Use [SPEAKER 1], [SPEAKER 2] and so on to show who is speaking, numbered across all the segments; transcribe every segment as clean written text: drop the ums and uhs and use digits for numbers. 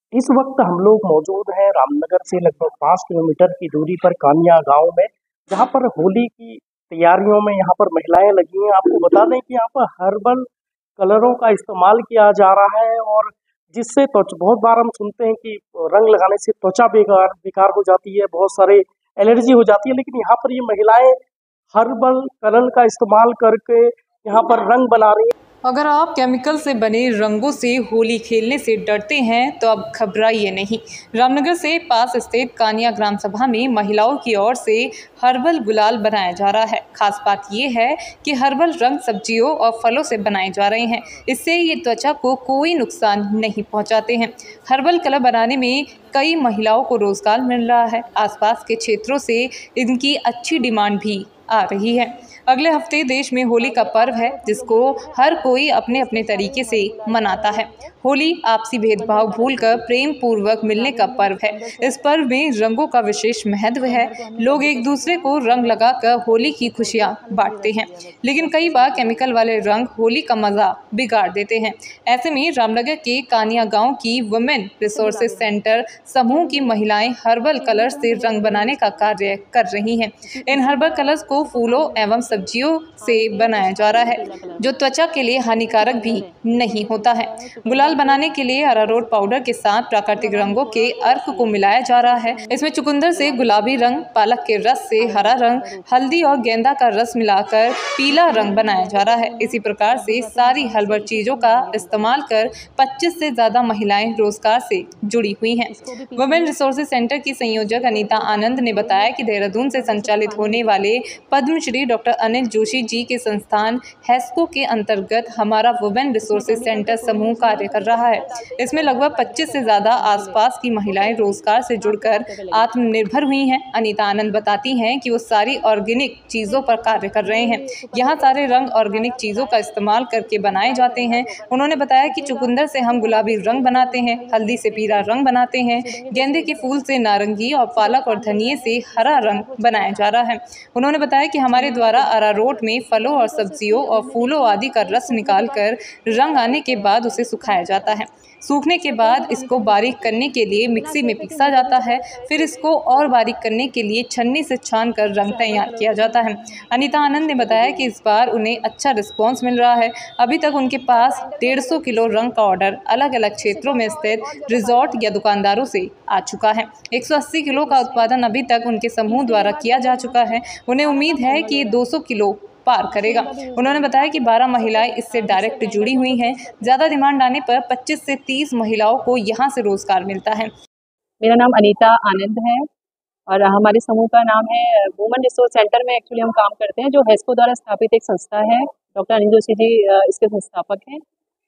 [SPEAKER 1] इस वक्त हम लोग मौजूद हैं रामनगर से लगभग 5 किलोमीटर की दूरी पर कानिया गांव में, जहां पर होली की तैयारियों में यहाँ पर महिलाएं लगी हैं। आपको बता दें कि यहाँ पर हर्बल कलरों का इस्तेमाल किया जा रहा है, और जिससे त्वचा, बहुत बार हम सुनते हैं कि रंग लगाने से त्वचा बेकार बेकार हो जाती है, बहुत सारे एलर्जी हो जाती है, लेकिन यहाँ पर ये महिलाएं हर्बल कलर का इस्तेमाल करके यहाँ पर रंग बना रही हैं।
[SPEAKER 2] अगर आप केमिकल से बने रंगों से होली खेलने से डरते हैं तो अब घबराइए नहीं। रामनगर से पास स्थित कानिया ग्राम सभा में महिलाओं की ओर से हर्बल गुलाल बनाया जा रहा है। खास बात यह है कि हर्बल रंग सब्जियों और फलों से बनाए जा रहे हैं। इससे ये त्वचा को कोई नुकसान नहीं पहुंचाते हैं। हर्बल कलर बनाने में कई महिलाओं को रोजगार मिल रहा है। आसपास के क्षेत्रों से इनकी अच्छी डिमांड भी आ रही है। अगले हफ्ते देश में होली का पर्व है, जिसको हर कोई अपने अपने तरीके से मनाता है। होली आपसी भेदभाव भूलकर प्रेम पूर्वक मिलने का पर्व है। इस पर्व में रंगों का विशेष महत्व है। लोग एक दूसरे को रंग लगाकर होली की खुशियां बांटते हैं, लेकिन कई बार केमिकल वाले रंग होली का मजा बिगाड़ देते हैं। ऐसे में रामनगर के कानिया गांव की वुमेन रिसोर्सेज सेंटर समूह की महिलाएं हर्बल कलर से रंग बनाने का कार्य कर रही हैं। इन हर्बल कलर्स को फूलों एवं सब्जियों से बनाया जा रहा है, जो त्वचा के लिए हानिकारक भी नहीं होता है। गुलाल बनाने के लिए अरारोट पाउडर के साथ प्राकृतिक रंगों के अर्क को मिलाया जा रहा है। इसमें चुकंदर से गुलाबी रंग, पालक के रस से हरा रंग, हल्दी और गेंदा का रस मिलाकर पीला रंग बनाया जा रहा है। इसी प्रकार से सारी हर्बल चीजों का इस्तेमाल कर 25 से ज्यादा महिलाएं रोजगार से जुड़ी हुई हैं। वुमेन रिसोर्सेज सेंटर की संयोजक अनीता आनंद ने बताया कि देहरादून से संचालित होने वाले पद्मश्री डॉक्टर अनिल जोशी जी के संस्थान हेस्को के अंतर्गत हमारा वुमेन रिसोर्सेज सेंटर समूह कार्य कर रहा है। इसमें लगभग 25 से ज्यादा आसपास की महिलाएं रोजगार से जुड़कर आत्मनिर्भर हुई हैं। अनीता आनंद बताती हैं कि वो सारी ऑर्गेनिक चीजों पर कार्य कर रहे हैं। यहाँ सारे रंग ऑर्गेनिक चीजों का इस्तेमाल करके बनाए जाते हैं। उन्होंने बताया कि चुकंदर से हम गुलाबी रंग बनाते हैं, हल्दी से पीला रंग बनाते हैं, गेंदे के फूल से नारंगी और पालक और धनिये से हरा रंग बनाया जा रहा है। उन्होंने बताया कि हमारे द्वारा अरारोट में फलों और सब्जियों और फूलों आदि का रस निकालकर रंग आने के बाद उसे सुखाया जाता है। सूखने के बाद इसको बारीक करने के लिए मिक्सी में पीसा जाता है। फिर इसको और बारीक करने के लिए छन्नी से छान कर रंग तैयार किया जाता है। अनीता आनंद ने बताया कि इस बार उन्हें अच्छा रिस्पॉन्स मिल रहा है। अभी तक उनके पास 150 किलो रंग का ऑर्डर अलग अलग क्षेत्रों में स्थित रिजॉर्ट या दुकानदारों से आ चुका है। 180 किलो का उत्पादन अभी तक उनके समूह द्वारा किया जा चुका है। उन्हें उम्मीद है कि ये 200 किलो पार करेगा। उन्होंने बताया कि 12 महिलाएं इससे डायरेक्ट जुड़ी हुई हैं। ज़्यादा डिमांड आने पर 25 से 30 महिलाओं को यहाँ से रोजगार मिलता है।
[SPEAKER 3] मेरा नाम अनीता आनंद है और हमारे समूह का नाम है वुमेन रिसोर्स सेंटर में एक्चुअली हम काम करते हैं, जो हेस्को द्वारा स्थापित एक संस्था है। डॉक्टर अनिल जोशी जी इसके संस्थापक हैं।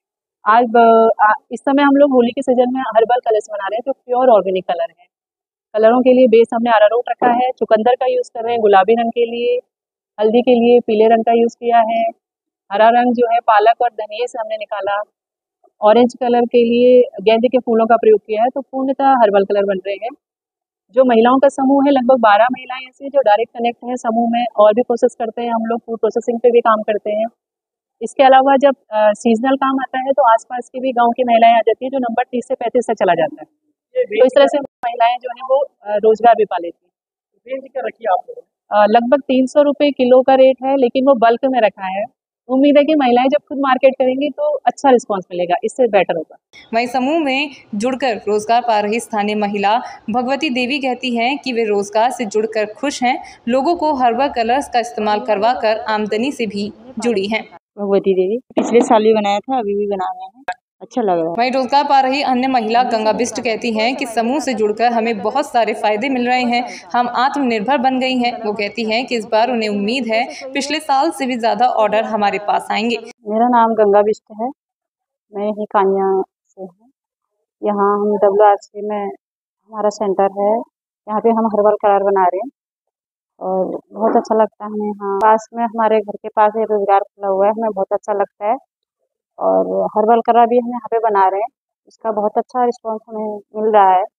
[SPEAKER 3] आज इस समय हम लोग होली के सीजन में हर्बल कलर्स बना रहे हैं, जो प्योर ऑर्गेनिक कलर है। कलरों के लिए बेस हमने अरारोट रखा है, चुकंदर का यूज़ कर रहे हैं गुलाबी रंग के लिए, हल्दी के लिए पीले रंग का यूज़ किया है, हरा रंग जो है पालक और धनिये से हमने निकाला, ऑरेंज कलर के लिए गेंदे के फूलों का प्रयोग किया है। तो पूर्णतः हर्बल कलर बन रहे हैं। जो महिलाओं का समूह है, लगभग 12 महिलाएं ऐसी हैं जो डायरेक्ट कनेक्ट हैं समूह में, और भी प्रोसेस करते हैं। हम लोग फूड प्रोसेसिंग पे भी काम करते हैं। इसके अलावा जब सीजनल काम आता है तो आसपास की भी गांव की महिलाएं आ जाती हैं, जो नंबर 30 से 35 तक चला जाता है। तो इस तरह से महिलाएं जो है वो रोजगार भी पा लेती हैं।
[SPEAKER 1] रेंज क्या रखी है आप लोगों ने?
[SPEAKER 3] लगभग 300 रुपये किलो का रेट है, लेकिन वो बल्क में रखा है। उम्मीद है कि महिलाएं जब खुद मार्केट करेंगी तो अच्छा रिस्पांस मिलेगा, इससे बेटर होगा।
[SPEAKER 2] वहीं समूह में जुड़कर रोजगार पा रही स्थानीय महिला भगवती देवी कहती हैं कि वे रोजगार से जुड़कर खुश हैं। लोगों को हर्बल कलर्स का इस्तेमाल करवाकर आमदनी से भी जुड़ी हैं।
[SPEAKER 4] भगवती देवी पिछले साल भी बनाया था, अभी भी बना रहे हैं, अच्छा लग रहा है।
[SPEAKER 2] वहीं रोजगार पा रही अन्य महिला गंगा बिष्ट कहती हैं कि समूह से जुड़कर हमें बहुत सारे फायदे मिल रहे हैं, हम आत्मनिर्भर बन गई हैं। वो कहती हैं कि इस बार उन्हें उम्मीद है पिछले साल से भी ज्यादा ऑर्डर हमारे पास आएंगे।
[SPEAKER 4] मेरा नाम गंगा बिष्ट है, मैं ही कान्या से हूँ। यहाँ हम WRC में हमारा सेंटर है, यहाँ पे हम हर्बल कलर बना रहे हैं और बहुत अच्छा लगता है हमें। यहाँ पास में हमारे घर के पास एक रोजगार खुला हुआ है, हमें बहुत अच्छा लगता है। और हर्बल कलर भी हम यहाँ पे बना रहे हैं, इसका बहुत अच्छा रिस्पॉन्स हमें मिल रहा है।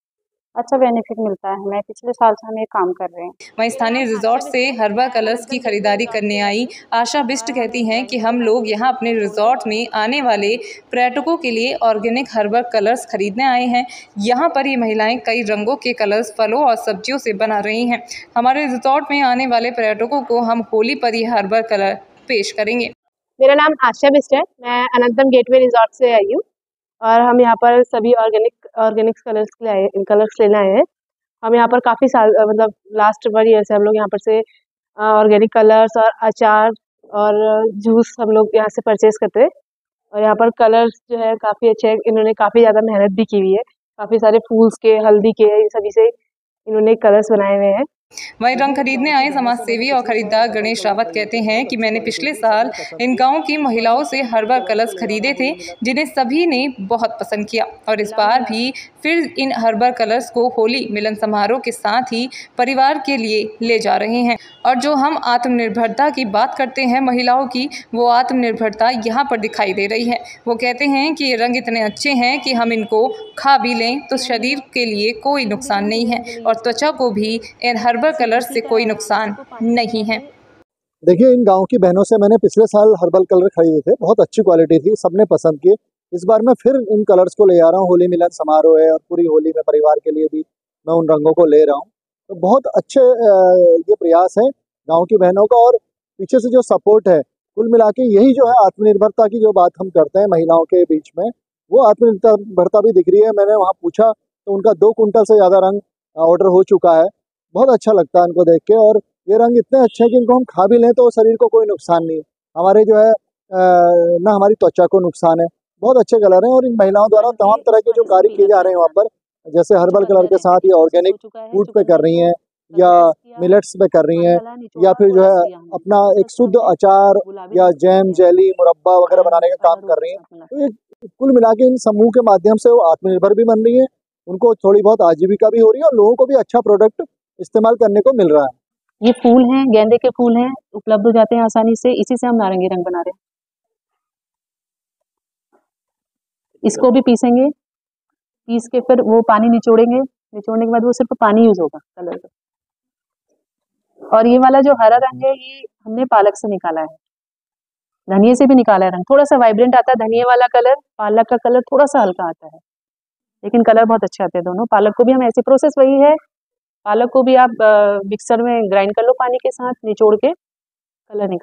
[SPEAKER 4] अच्छा बेनिफिट मिलता है हमें। पिछले साल से हम ये काम कर रहे हैं।
[SPEAKER 2] वहीं स्थानीय रिजॉर्ट से हर्बल कलर्स की खरीदारी करने आई आशा बिष्ट कहती हैं कि हम लोग यहाँ अपने रिजॉर्ट में आने वाले पर्यटकों के लिए ऑर्गेनिक हर्बल कलर्स खरीदने आए हैं। यहाँ पर ये महिलाएं कई रंगों के कलर्स फलों और सब्जियों से बना रही हैं। हमारे रिजॉर्ट में आने वाले पर्यटकों को हम होली पर ये हर्बल कलर पेश करेंगे।
[SPEAKER 3] मेरा नाम आशा बिष्ट है। मैं अनंतम गेटवे रिजॉर्ट से आई हूँ और हम यहाँ पर सभी ऑर्गेनिक कलर्स लेने आए हैं। हम यहाँ पर काफ़ी साल मतलब लास्ट 1 ईयर से हम लोग यहाँ पर से ऑर्गेनिक कलर्स और अचार और जूस हम लोग यहाँ से परचेज करते हैं। और यहाँ पर कलर्स जो है काफ़ी अच्छे हैं। इन्होंने काफ़ी ज़्यादा मेहनत भी की हुई है। काफ़ी सारे फूल्स के, हल्दी के, इन सभी से इन्होंने कलर्स बनाए हुए हैं।
[SPEAKER 2] वहीं रंग खरीदने आए समाज सेवी और खरीदार गणेश रावत कहते हैं कि मैंने पिछले साल इन गांव की महिलाओं से हर्बल कलर्स खरीदे थे, जिन्हें सभी ने बहुत पसंद किया और इस बार भी फिर इन हर्बल कलर्स को होली मिलन समारोह के साथ ही परिवार के लिए ले जा रहे हैं। और जो हम आत्मनिर्भरता की बात करते हैं महिलाओं की, वो आत्मनिर्भरता यहाँ पर दिखाई दे रही है। वो कहते हैं कि ये रंग इतने अच्छे हैं कि हम इनको खा भी लें तो शरीर के लिए कोई नुकसान नहीं है और त्वचा को भी इन हर्बल कलर से कोई नुकसान नहीं है।
[SPEAKER 5] देखिए, इन गांव की बहनों से मैंने पिछले साल हर्बल कलर खरीदे थे, बहुत अच्छी क्वालिटी थी, सबने पसंद किए। इस बार मैं फिर इन कलर्स को ले आ रहा हूँ। होली मिलन समारोह है और पूरी होली में परिवार के लिए भी मैं उन रंगों को ले रहा हूँ। तो बहुत अच्छे ये प्रयास है गांव की बहनों का और पीछे से जो सपोर्ट है, कुल मिला के यही जो है आत्मनिर्भरता की जो बात हम करते हैं महिलाओं के बीच में, वो आत्मनिर्भरता भी दिख रही है। मैंने वहाँ पूछा तो उनका 2 कुंटल से ज़्यादा रंग ऑर्डर हो चुका है। बहुत अच्छा लगता है इनको देख के और ये रंग इतने अच्छे हैं कि इनको हम खा भी लें तो शरीर को कोई नुकसान नहीं है। हमारे जो है ना हमारी त्वचा को नुकसान है। बहुत अच्छे कलर हैं और इन महिलाओं द्वारा तमाम तरह के जो कार्य किए जा रहे हैं वहाँ पर, जैसे हर्बल कलर के साथ ये ऑर्गेनिक फूड पे कर रही हैं या मिलेट्स पे कर रही हैं या फिर जो है अपना एक शुद्ध अचार या जैम, जेली, मुरब्बा वगैरह बनाने का काम कर रही हैं। तो ये कुल मिला के इन समूह के माध्यम से वो आत्मनिर्भर भी बन रही हैं, उनको थोड़ी बहुत आजीविका भी हो रही है और लोगों को भी अच्छा प्रोडक्ट इस्तेमाल करने को मिल रहा है।
[SPEAKER 3] ये फूल हैं, गेंदे के फूल हैं, उपलब्ध हो जाते हैं आसानी से। इसी से हम नारंगी रंग बना रहे हैं। इसको भी पीसेंगे, पीस के फिर वो पानी निचोड़ेंगे, निचोड़ने के बाद वो सिर्फ पानी यूज होगा कलर का। और ये वाला जो हरा रंग है ये हमने पालक से निकाला है, धनिये से भी निकाला है रंग। थोड़ा सा वाइब्रेंट आता है धनिये वाला कलर, पालक का कलर थोड़ा सा हल्का आता है, लेकिन कलर बहुत अच्छे आते हैं दोनों। पालक को भी हम ऐसी प्रोसेस वही है, पालक को भी आप मिक्सर में ग्राइंड कर लो पानी के साथ, निचोड़ के कलर निकाल।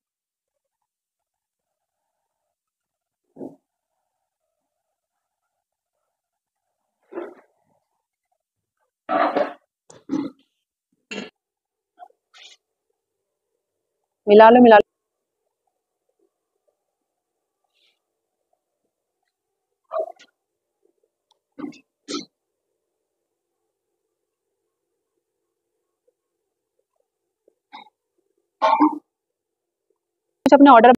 [SPEAKER 3] मिला लो मिला लो। कुछ अपने ऑर्डर